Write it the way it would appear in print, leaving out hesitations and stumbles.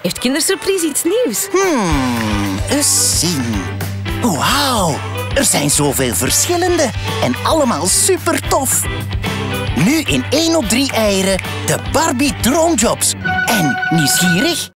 Heeft Kindersurprise iets nieuws? Eens zien. Wauw, er zijn zoveel verschillende en allemaal super tof. Nu in 1 op 3 eieren de Barbie Droomjobs. En nieuwsgierig?